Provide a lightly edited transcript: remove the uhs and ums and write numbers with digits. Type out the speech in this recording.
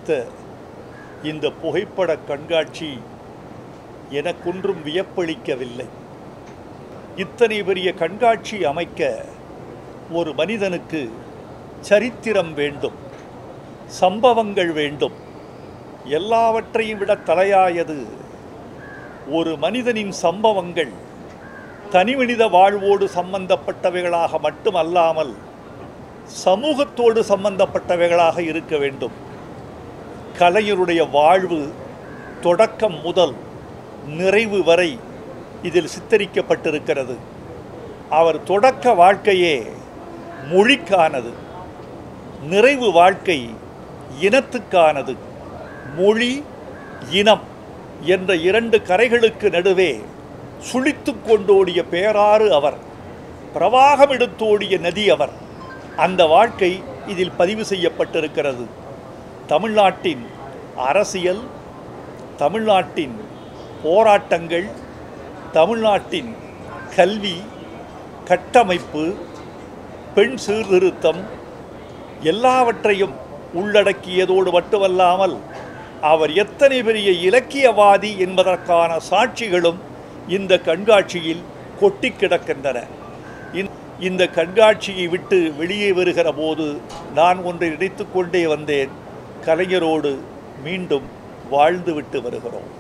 வைத்த இந்த புகைப்பட கண்காட்சி எனக்கொன்றும் வியப்பளிக்கவில்லை. இத்தனை பெரிய கண்காட்சி அமைக்க ஒரு மனிதனுக்கு சரித்திரம் வேண்டும், சம்பவங்கள் வேண்டும். எல்லாவற்றையும் விட தலையாயது ஒரு மனிதனின் சம்பவங்கள் தனிமனித வாழ்வோடு சம்பந்தப்பட்டவைகளாக மட்டுமல்லாமல் சமூகத்தோடு சம்பந்தப்பட்டவைகளாக இருக்க வேண்டும். கலைஞருடைய வாழ்வு தொடக்கம் முதல் நிறைவு வரை இதில் சித்தரிக்கப்பட்டிருக்கிறது. அவர் தொடக்க வாழ்க்கையே மொழிக்கானது, நிறைவு வாழ்க்கை இனத்துக்கானது. மொழி இனம் என்ற இரண்டு கரைகளுக்கு நடுவே சுழித்து கொண்டோடிய பேராறு அவர், பிரவாகம் எடுத்தோடிய நதி அவர். அந்த வாழ்க்கை இதில் பதிவு செய்யப்பட்டிருக்கிறது. தமிழ்நாட்டின் அரசியல், தமிழ்நாட்டின் போராட்டங்கள், தமிழ்நாட்டின் கல்வி, கட்டமைப்பு, பெண் சீர்திருத்தம் எல்லாவற்றையும் உள்ளடக்கியதோடு மட்டுமல்லாமல் அவர் எத்தனை பெரிய இலக்கியவாதி என்பதற்கான சாட்சிகளும் இந்த கண்காட்சியில் கொட்டி கிடக்கின்றன. இந்த கண்காட்சியை விட்டு வெளியே வருகிற போது நான் ஒன்றை நினைத்து கொண்டே வந்தேன். கலைஞரோடு மீண்டும் வாழ்ந்துவிட்டு வருகிறோம்.